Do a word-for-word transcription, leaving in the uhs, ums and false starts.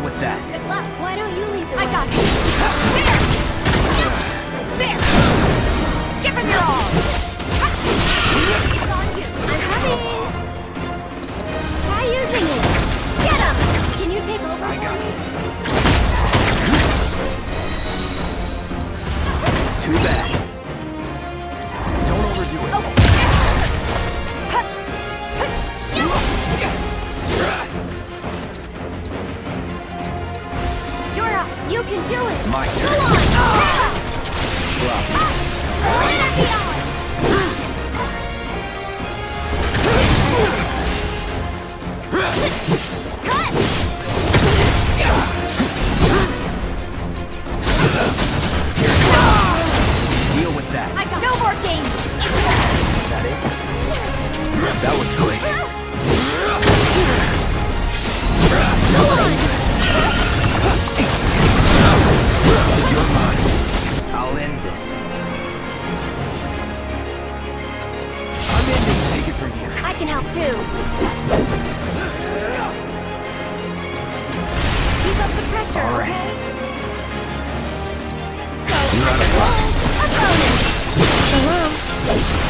with that. Good luck. Why don't you leave? I got you. There! There! Give him your all! It's on you. I'm coming! Try using it. Get him! Can you take over? I got this. Too bad. Don't overdo it. Oh. You're up. You can do it. My Go turn. on. Ah. Deal with that. I got no more games. Is that it? That was great. You're mine. I'll end this. I'm ending. Take it from here. I can help too. Keep up the pressure, All right. okay? You're out of luck. A bonus. Hello.